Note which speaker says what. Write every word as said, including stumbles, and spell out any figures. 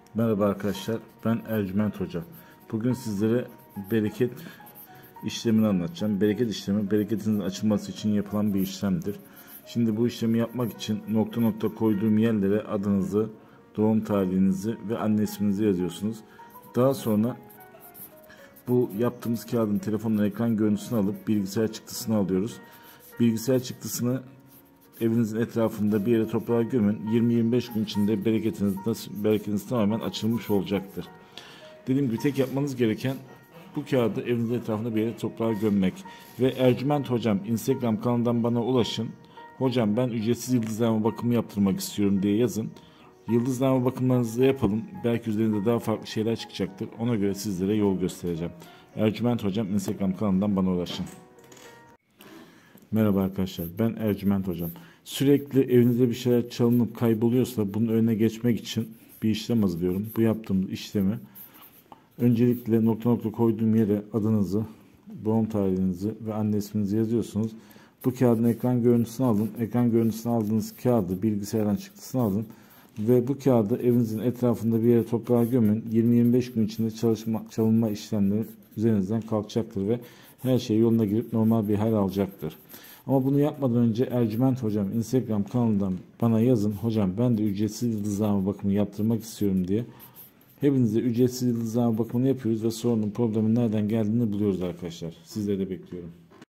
Speaker 1: Merhaba arkadaşlar, ben Ercüment Hoca. Bugün sizlere bereket işlemini anlatacağım. Bereket işlemi, bereketinizin açılması için yapılan bir işlemdir. Şimdi bu işlemi yapmak için nokta nokta koyduğum yerlere adınızı, doğum tarihinizi ve anne isminizi yazıyorsunuz. Daha sonra bu yaptığımız kağıdın telefonla ekran görüntüsünü alıp bilgisayar çıktısını alıyoruz. Bilgisayar çıktısını evinizin etrafında bir yere toprağa gömün. yirmi yirmi beş gün içinde bereketiniz, bereketiniz tamamen açılmış olacaktır. Dediğim gibi tek yapmanız gereken bu kağıdı evinizin etrafında bir yere toprağa gömmek. Ve Ercüment Hocam Instagram kanalından bana ulaşın. Hocam ben ücretsiz yıldızlama bakımı yaptırmak istiyorum diye yazın. Yıldızlama bakımlarınızı yapalım. Belki üzerinde daha farklı şeyler çıkacaktır. Ona göre sizlere yol göstereceğim. Ercüment Hocam Instagram kanalından bana ulaşın. Merhaba arkadaşlar, ben Ercüment Hocam. Sürekli evinizde bir şeyler çalınıp kayboluyorsa bunun önüne geçmek için bir işlem hazırlıyorum. Bu yaptığım işlemi öncelikle nokta nokta koyduğum yere adınızı, doğum tarihinizi ve anne isminizi yazıyorsunuz. Bu kağıdın ekran görüntüsünü alın. Ekran görüntüsünü aldığınız kağıdı bilgisayardan çıktısını alın. Ve bu kağıdı evinizin etrafında bir yere toprağa gömün. yirmi yirmi beş gün içinde çalışma, çalınma işlemleri üzerinizden kalkacaktır ve her şey yoluna girip normal bir hal alacaktır. Ama bunu yapmadan önce Ercüment Hocam Instagram kanalından bana yazın. Hocam ben de ücretsiz yıldızlama bakımı yaptırmak istiyorum diye. Hepinize ücretsiz yıldızlama bakımını yapıyoruz ve sorunun, problemin nereden geldiğini buluyoruz arkadaşlar. Sizleri de bekliyorum.